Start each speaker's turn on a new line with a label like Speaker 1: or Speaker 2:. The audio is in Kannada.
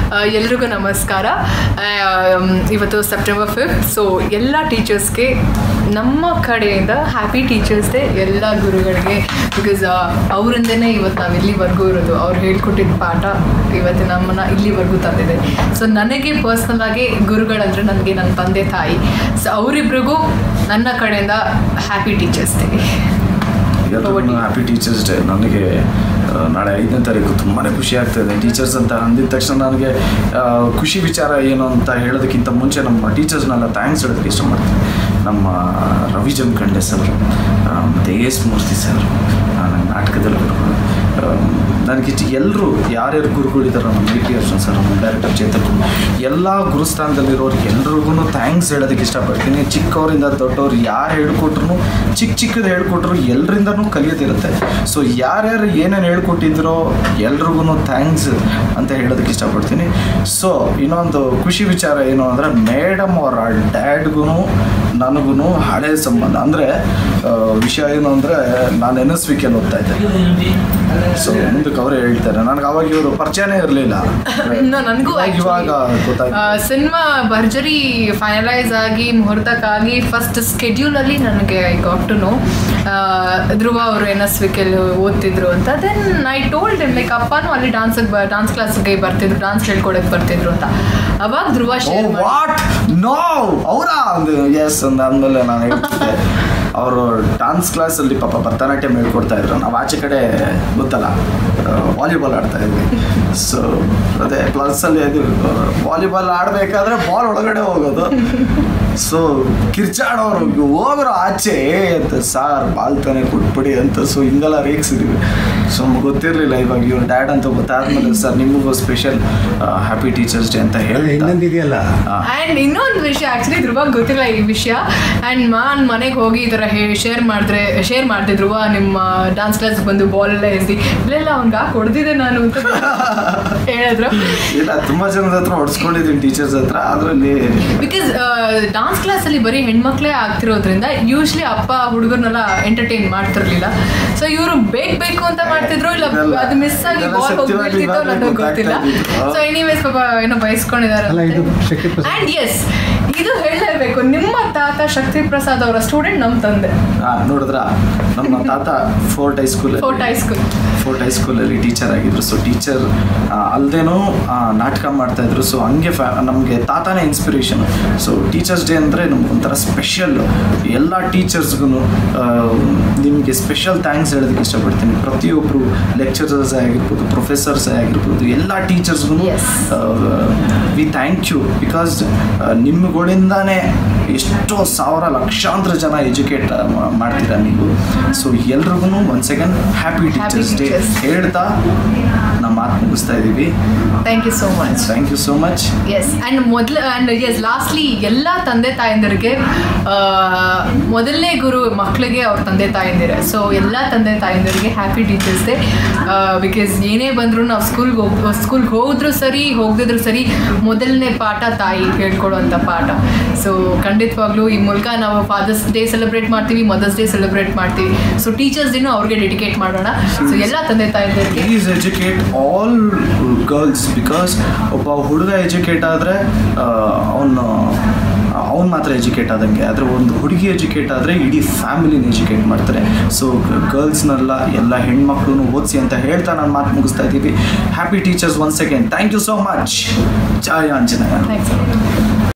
Speaker 1: ಎಲ್ರಿಗೂ ನಮಸ್ಕಾರ. ಇವತ್ತು ಸೆಪ್ಟೆಂಬರ್ 5th. ಸೊ ಎಲ್ಲ ಟೀಚರ್ಸ್ಗೆ ನಮ್ಮ ಕಡೆಯಿಂದ ಹ್ಯಾಪಿ ಟೀಚರ್ಸ್ ಡೇ ಎಲ್ಲ ಗುರುಗಳಿಗೆ. ಬಿಕಾಸ್ ಅವರಿಂದನೇ ಇವತ್ತು ನಾವು ಇಲ್ಲಿವರೆಗೂ ಇರೋದು. ಅವ್ರು ಹೇಳ್ಕೊಟ್ಟಿದ್ದ ಪಾಠ ಇವತ್ತು ನಮ್ಮನ್ನು ಇಲ್ಲಿವರೆಗೂ ತಂದಿದೆ. ಸೊ ನನಗೆ ಪರ್ಸ್ನಲ್ ಆಗಿ ಗುರುಗಳಂದರೆ ನನಗೆ ನನ್ನ ತಂದೆ ತಾಯಿ. ಸೊ ಅವರಿಬ್ರಿಗೂ ನನ್ನ ಕಡೆಯಿಂದ happy teachers day.
Speaker 2: Happy teachers day. ನನಗೆ ನಾಳೆ 5ನೇ ತಾರೀಕು ತುಂಬಾ ಖುಷಿ ಆಗ್ತಾಯಿದೆ. ಟೀಚರ್ಸ್ ಅಂತ ಅಂದಿದ ತಕ್ಷಣ ನನಗೆ ಖುಷಿ ವಿಚಾರ ಏನು ಅಂತ ಹೇಳೋದಕ್ಕಿಂತ ಮುಂಚೆ ನಮ್ಮ ಟೀಚರ್ಸ್ನೆಲ್ಲ ಥ್ಯಾಂಕ್ಸ್ ಹೇಳೋದಕ್ಕೆ ಇಷ್ಟಪಡ್ತೀನಿ. ನಮ್ಮ ರವಿ ಜಮಖಂಡೆ ಸರ್, ಮತ್ತು ಎಸ್ ಮೂರ್ತಿ ಸರ್, ನನ್ನ ನಾಟಕದಲ್ಲಿ ನನಗೆ ಎಲ್ಲರೂ ಯಾರ್ಯಾರು ಗುರುಗಳಿದ್ದಾರೆ, ನಮ್ಮ ಟಿ ಅರ್ಜುನ್ ಸರ್, ನಮ್ಮ ಡೈರೆಕ್ಟರ್ ಚೇತನ್, ಎಲ್ಲ ಗುರುಸ್ಥಾನದಲ್ಲಿರೋರು ಎಲ್ರಿಗೂ ಥ್ಯಾಂಕ್ಸ್ ಹೇಳೋದಕ್ಕೆ ಇಷ್ಟಪಡ್ತೀನಿ. ಚಿಕ್ಕವರಿಂದ ದೊಡ್ಡವ್ರು ಯಾರು ಹೇಳ್ಕೊಟ್ರು, ಚಿಕ್ಕದು ಹೇಳ್ಕೊಟ್ರು ಎಲ್ಲರಿಂದನೂ ಕಲಿಯೋದಿರುತ್ತೆ. ಸೊ ಯಾರ್ಯಾರು ಏನೇನು ಹೇಳ್ಕೊಟ್ಟಿದ್ರೋ ಎಲ್ರಿಗೂ ಥ್ಯಾಂಕ್ಸ್ ಅಂತ ಹೇಳೋದಕ್ಕೆ ಇಷ್ಟಪಡ್ತೀನಿ. ಸೊ ಇನ್ನೊಂದು ಖುಷಿ ವಿಚಾರ ಏನು ಅಂದರೆ, ಮೇಡಮ್ ಅವರ ಡ್ಯಾಡ್ಗೂ ನನಗೂ ಹಳೆ ಸಂಬಂಧ. ಅಂದರೆ ವಿಷಯ ಏನು ಅಂದರೆ, ನಾನು NSVK ಓದ್ತಾ ಇದ್ದೆ. ಸೊ ಮುಂದಕ್ಕೆ ಅವರೇ ಹೇಳ್ತಾರೆ, ನನಗೆ ಅವಾಗ ಇವರು ಪರಿಚಯನೇ ಇರಲಿಲ್ಲ.
Speaker 1: ನನಗೂ
Speaker 2: ಇವಾಗ ಗೊತ್ತಾಯ್ತು.
Speaker 1: ಸಿನಿಮಾ ಭರ್ಜರಿ ಫೈನಲೈಸ್ ಆಗಿ ಮುಹೂರ್ತಕ್ಕಾಗಿ ಫಸ್ಟ್ ಸ್ಕೆಡ್ಯೂಲಲ್ಲಿ ನನಗೆ ಗೊತ್ತುನು ಧ್ರುವ ಅವರು NSVK ಓದ್ತಿದ್ರು ಅಂತ. Then I told him like ಅಪ್ಪನೂ ಅಲ್ಲಿ ಡಾನ್ಸ್ ಕ್ಲಾಸ್ಗೆ ಬರ್ತಿದ್ರು, ಡಾನ್ಸ್ ಹೇಳ್ಕೊಡಕ್ಕೆ ಬರ್ತಿದ್ರು ಅಂತ. ಅವಾಗ ಧ್ರುವ ಶೇರ್
Speaker 2: ವಾಟ್ ನೋ ಅವರಾ ಎಸ್ ಅಂದಾದ್ಮೇಲೆ ನಾನು ಹೇಳ್ತಿದ್ದೆ. ಅವರು ಡಾನ್ಸ್ ಕ್ಲಾಸಲ್ಲಿ ಪಾಪ ಭರತನಾಟ್ಯಂ ಹೇಳ್ಕೊಡ್ತಾ ಇದ್ರು. ನಾವು ಆಚೆ ಕಡೆ ಗೊತ್ತಲ್ಲ ವಾಲಿಬಾಲ್ ಆಡ್ತಾ ಇದ್ವಿ. ಸೊ ಅದೇ ಪ್ಲಸ್ಸಲ್ಲಿ ಅದು ವಾಲಿಬಾಲ್ ಆಡಬೇಕಾದ್ರೆ ಬಾಲ್ ಒಳಗಡೆ ಹೋಗೋದು. ಸೊ ಕಿರ್ಚಾಡೋರು ಹೋಗೋರು ಆಚೆ ಅಂತ, ಸಾರ್ ಬಾಲ್ ತಾನೇ ಕೊಟ್ಬಿಡಿ ಅಂತ. ಸೊ ಹಿಂಗೆಲ್ಲ ರೇಗಿಸಿದ್ವಿ. ಸೊ ನಮ್ಗೆ ಗೊತ್ತಿರಲಿಲ್ಲ. ಇವಾಗ ಇವ್ರ ಡ್ಯಾಡ್ ಅಂತ ಗೊತ್ತಾದ್ಮೇಲೆ, ಸರ್ ನಿಮಗೂ ಸ್ಪೆಷಲ್ ಹ್ಯಾಪಿ ಟೀಚರ್ಸ್ ಡೇ ಅಂತ ಹೇಳಿ
Speaker 3: ಇನ್ನೊಂದಿದೆಯಲ್ಲ.
Speaker 1: ಆ್ಯಂಡ್ ಇನ್ನೊಂದು ವಿಷಯ, ಆ್ಯಕ್ಚುಲಿ ಧ್ರುವ ಗೊತ್ತಿಲ್ಲ ಈ ವಿಷಯ. ಆ್ಯಂಡ್ ನಾನು ಮನೆಗೆ ಹೋಗಿ ಈ ಥರ ಶೇರ್ ಮಾಡಿದೆ ಧ್ರುವ ನಿಮ್ಮ ಡಾನ್ಸ್ ಕ್ಲಾಸ್ಗೆ ಬಂದು ಬಾಲ್ ಎಲ್ಲ ಎಸ್ದಿ ಇಲ್ಲೆಲ್ಲ ಅವ್ನಿಗೆ ಹೊಡೆದಿದೆ ನಾನು ಅಂತ ಹೇಳಿದ್ರು.
Speaker 2: ಇಲ್ಲ, ತುಂಬ ಜನದ ಹತ್ರ ಹೊಡ್ಸ್ಕೊಂಡಿದ್ದೀನಿ ಟೀಚರ್ಸ್ ಹತ್ರ. ಅದರಲ್ಲಿ
Speaker 1: ಬಿಕಾಸ್ ಡಾನ್ಸ್ ಕ್ಲಾಸಲ್ಲಿ ಬರೀ ಹೆಣ್ಮಕ್ಳೇ ಆಗ್ತಿರೋದ್ರಿಂದ ಯೂಶ್ವಲಿ ಅಪ್ಪ ಹುಡುಗರನ್ನೆಲ್ಲ ಎಂಟರ್ಟೈನ್ ಮಾಡ್ತಿರ್ಲಿಲ್ಲ. ಸೊ ಇವರು ಬೇಕು ಅಂತ ಮಾಡ್ತಿದ್ರು, ಇಲ್ಲ ಅದು ಮಿಸ್ ಆಗಿ ಬಾಲ್ ಹೋಗ್ಬಿಡ್ತಿತ್ತು, ನನಗೆ ಗೊತ್ತಿಲ್ಲ. ಸೊ ಎನಿವೇಸ್ ಪಾಪ ಏನೋ ಬಯಸ್ಕೊಂಡಿದ್ದಾರೆ. ಆ್ಯಂಡ್ ಎಸ್, ಇದು ಹೇಳಲೇಬೇಕು, ನಿಮ್ಮ ತಾತ ಶಕ್ತಿ ಪ್ರಸಾದ್ ಅವರ ಸ್ಟೂಡೆಂಟ್ ನಮ್ಮ ತಂದೆ.
Speaker 2: ನೋಡಿದ್ರ, ನಮ್ಮ ತಾತ ಫೋರ್ಟ್ ಹೈಸ್ಕೂಲಲ್ಲಿ ಟೀಚರ್ ಆಗಿದ್ರು. ಸೊ ಟೀಚರ್ ಅಲ್ಲದೇನೂ ನಾಟಕ ಮಾಡ್ತಾಯಿದ್ರು. ಸೊ ಹಂಗೆ ನಮಗೆ ತಾತನೇ ಇನ್ಸ್ಪಿರೇಷನ್. ಸೊ ಟೀಚರ್ಸ್ ಡೇ ಅಂದರೆ ನಮ್ಗೆ ಒಂಥರ ಸ್ಪೆಷಲ್. ಎಲ್ಲ ಟೀಚರ್ಸ್ಗೂ ನಿಮಗೆ ಸ್ಪೆಷಲ್ ಥ್ಯಾಂಕ್ಸ್ ಹೇಳೋದಕ್ಕೆ ಇಷ್ಟಪಡ್ತೀನಿ. ಪ್ರತಿಯೊಬ್ಬರು ಲೆಕ್ಚರರ್ಸ್ ಆಗಿರ್ಬೋದು, ಪ್ರೊಫೆಸರ್ಸ್ ಆಗಿರ್ಬೋದು, ಎಲ್ಲ ಟೀಚರ್ಸ್ಗೂ ವಿ ಥ್ಯಾಂಕ್ ಯು. ಬಿಕಾಸ್ ನಿಮ್ಮಗಳಿಂದಾನೇ ಎಷ್ಟೋ ಸಾವಿರ ಲಕ್ಷಾಂತರ ಜನ ಎಜುಕೇಟ್ ಮಾಡ್ತೀರಾ ನೀವು. ಸೊ ಎಲ್ರಿಗೂ once again happy teachers day ಹೇಳ್ತಾ ನಮ್ಮ ಮಾತು ಮುಗಿಸ್ತಾ ಇದ್ದೀವಿ.
Speaker 1: Thank you so much. Yes, and yes lastly ಎಲ್ಲ ತಂದೆ ತಾಯಂದಿರಿಗೆ ಮೊದಲನೇ ಗುರು ಮಕ್ಕಳಿಗೆ ಅವ್ರ ತಂದೆ ತಾಯಂದಿರೆ. ಸೊ ಎಲ್ಲ ತಂದೆ ತಾಯಂದಿರಿಗೆ ಹ್ಯಾಪಿ ಟೀಚರ್ಸ್ ಡೇ. ಬಿಕಾಸ್ ಏನೇ ಬಂದರೂ ನಾವು ಸ್ಕೂಲ್ಗೆ ಹೋದ್ರು ಸರಿ ಹೋಗದಿದ್ರು ಸರಿ, ಮೊದಲನೇ ಪಾಠ ತಾಯಿ ಹೇಳ್ಕೊಡುವಂಥ ಪಾಠ. ಸೊ ಖಂಡಿತವಾಗ್ಲೂ ಈ ಮೂಲಕ ನಾವು ಫಾದರ್ಸ್ ಡೇ ಸೆಲೆಬ್ರೇಟ್ ಮಾಡ್ತೀವಿ, ಮದರ್ಸ್ ಡೇ ಸೆಲೆಬ್ರೇಟ್ ಮಾಡ್ತೀವಿ. ಸೊ ಟೀಚರ್ಸ್ ಡೇನು ಅವ್ರಿಗೆ ಡೆಡಿಕೇಟ್ ಮಾಡೋಣ. ಸೊ ಎಲ್ಲ ತಂದೆ ತಾಯಿಗಳಿಗೆ
Speaker 2: please educate all girls. Because ಒಬ್ಬ ಹುಡುಗ ಎಜುಕೇಟ್ ಆದರೆ ಅವ್ನು ಮಾತ್ರ ಎಜುಕೇಟ್ ಆದಂಗೆ, ಆದರೆ ಒಂದು ಹುಡುಗಿ ಎಜುಕೇಟ್ ಆದರೆ ಇಡೀ ಫ್ಯಾಮಿಲಿನ ಎಜುಕೇಟ್ ಮಾಡ್ತಾರೆ. ಸೊ ಗರ್ಲ್ಸ್ನೆಲ್ಲ ಎಲ್ಲ ಹೆಣ್ಮಕ್ಳು ಓದಿಸಿ ಅಂತ ಹೇಳ್ತಾ ನಾನು ಮಾತು ಮುಗಿಸ್ತಾ ಇದ್ದೀವಿ. Happy teachers once again. Thank you so much. ಜಯ ಆಂಜನೇಯ.
Speaker 1: ಥ್ಯಾಂಕ್ಸ್.